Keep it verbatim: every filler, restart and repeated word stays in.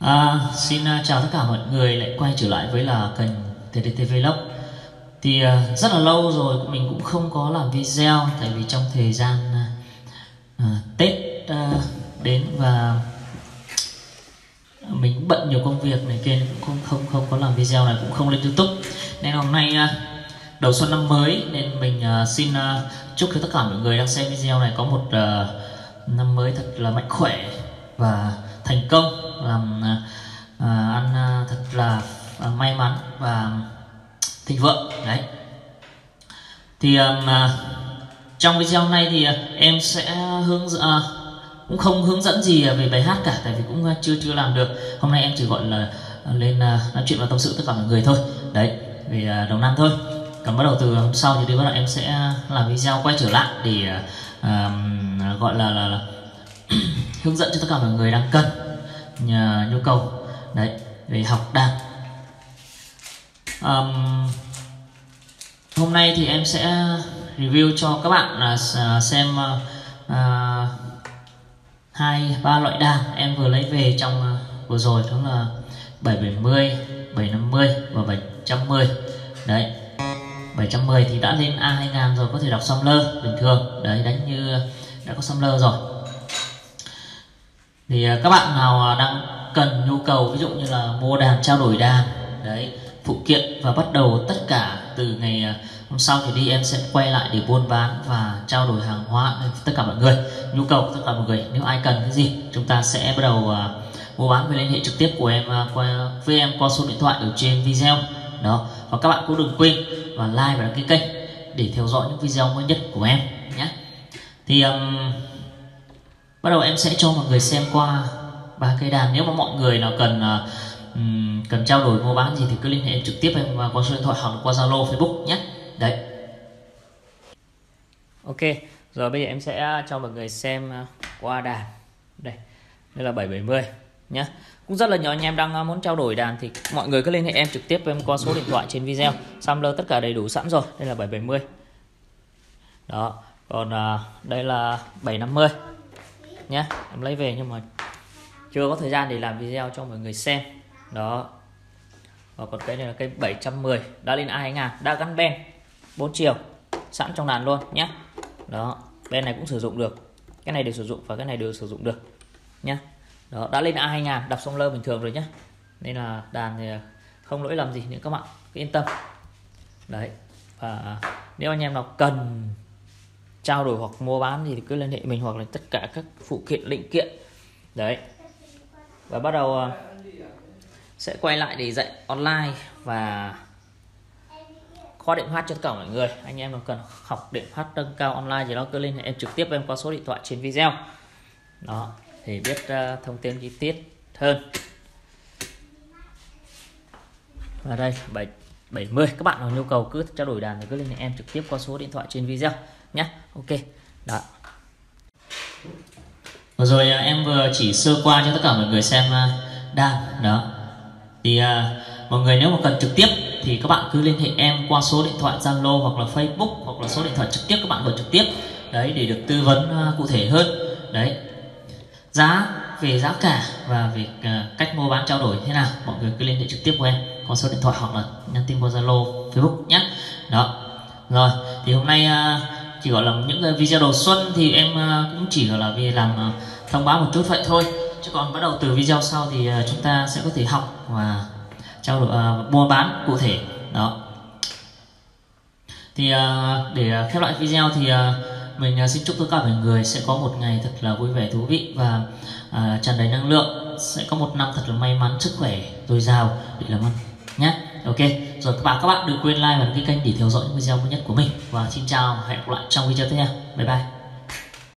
À, xin uh, chào tất cả mọi người lại quay trở lại với là kênh tê đê tê Vlog. Thì uh, rất là lâu rồi mình cũng không có làm video, tại vì trong thời gian uh, Tết uh, đến và mình cũng bận nhiều công việc này kia, cũng không không không có làm video này, cũng không lên YouTube. Nên hôm nay uh, đầu xuân năm mới nên mình uh, xin uh, chúc cho tất cả mọi người đang xem video này có một uh, năm mới thật là mạnh khỏe và thành công, làm uh, ăn uh, thật là uh, may mắn và thịnh vượng đấy. Thì um, uh, trong video hôm nay thì uh, em sẽ hướng dẫn uh, cũng không hướng dẫn gì về bài hát cả, tại vì cũng uh, chưa chưa làm được. Hôm nay em chỉ gọi là uh, lên uh, nói chuyện và tâm sự tất cả mọi người thôi đấy, về uh, đầu năm thôi. Còn bắt đầu từ hôm sau thì đi bắt đầu em sẽ làm video quay trở lại để uh, uh, gọi là, là, là hướng dẫn cho tất cả mọi người đang cần nhờ nhu cầu đấy về học đàn. Um, hôm nay thì em sẽ review cho các bạn là xem uh, hai ba loại đàn em vừa lấy về trong uh, vừa rồi, đó là bảy bảy mươi, bảy năm mươi và bảy trăm mười đấy. bảy trăm mười thì đã lên A hai nghìn rồi, có thể đọc Sampler bình thường đấy, đánh như đã có Sampler rồi. Thì các bạn nào đang cần nhu cầu ví dụ như là mua đàn, trao đổi đàn đấy, phụ kiện và bắt đầu tất cả từ ngày hôm sau thì đi em sẽ quay lại để buôn bán và trao đổi hàng hóa tất cả mọi người, nhu cầu tất cả mọi người. Nếu ai cần cái gì chúng ta sẽ bắt đầu uh, mua bán và liên hệ trực tiếp của em uh, qua với em qua số điện thoại ở trên video đó. Và các bạn cũng đừng quên và like và đăng ký kênh để theo dõi những video mới nhất của em nhé. Thì um, bắt đầu em sẽ cho mọi người xem qua ba cây đàn. Nếu mà mọi người nào cần uh, um, cần trao đổi mua bán gì thì cứ liên hệ em trực tiếp em qua số điện thoại hoặc qua Zalo, Facebook nhé. Đấy. Ok, rồi bây giờ em sẽ cho mọi người xem uh, qua đàn. Đây, đây là bảy bảy mươi nhé. Cũng rất là nhiều anh em đang muốn trao đổi đàn thì mọi người cứ liên hệ em trực tiếp em qua số điện thoại trên video. Sampler tất cả đầy đủ sẵn rồi. Đây là bảy bảy mươi. Đó, còn uh, đây là bảy năm mươi nhé. Em lấy về nhưng mà chưa có thời gian để làm video cho mọi người xem. Đó. Và còn cái này là cây bảy trăm mười, đã lên A hai nghìn, đã gắn ben bốn chiều sẵn trong đàn luôn nhé. Đó, ben này cũng sử dụng được. Cái này đều sử dụng và cái này đều sử dụng được nhé. Đó, đã lên A hai nghìn, đọc Sampler bình thường rồi nhé. Nên là đàn thì không lỗi lầm gì nữa các bạn, cứ yên tâm. Đấy. Và nếu anh em nào cần trao đổi hoặc mua bán gì thì cứ liên hệ mình, hoặc là tất cả các phụ kiện linh kiện. Đấy. Và bắt đầu sẽ quay lại để dạy online và khóa đệm hát cho tất cả mọi người. Anh em nào cần học đệm hát nâng cao online thì nó cứ liên hệ em trực tiếp em qua số điện thoại trên video. Đó, để biết uh, thông tin chi tiết hơn. Và đây bảy bảy mươi, các bạn nào nhu cầu cứ trao đổi đàn thì cứ liên hệ em trực tiếp qua số điện thoại trên video nhé. Ok. Đó. Vừa rồi uh, em vừa chỉ sơ qua cho tất cả mọi người xem uh, đàn đó. Thì uh, mọi người nếu mà cần trực tiếp thì các bạn cứ liên hệ em qua số điện thoại Zalo hoặc là Facebook, hoặc là số điện thoại trực tiếp các bạn gọi trực tiếp đấy để được tư vấn uh, cụ thể hơn đấy, giá về giá cả và về uh, cách mua bán trao đổi thế nào. Mọi người cứ liên hệ trực tiếp của em qua số điện thoại hoặc là nhắn tin qua Zalo, Facebook nhé. Đó. Rồi thì hôm nay uh, chỉ gọi là những video đầu xuân thì em uh, cũng chỉ gọi là vì làm uh, thông báo một chút vậy thôi, chứ còn bắt đầu từ video sau thì uh, chúng ta sẽ có thể học và trao đổi uh, mua bán cụ thể đó. Thì uh, để khép lại video thì uh, mình uh, xin chúc tất cả mọi người sẽ có một ngày thật là vui vẻ, thú vị và uh, tràn đầy năng lượng, sẽ có một năm thật là may mắn, sức khỏe dồi dào để làm ăn nhé. Ok, rồi các bạn các bạn đừng quên like và đăng ký kênh để theo dõi những video mới nhất của mình. Và xin chào, hẹn gặp lại trong video tiếp theo. Bye bye.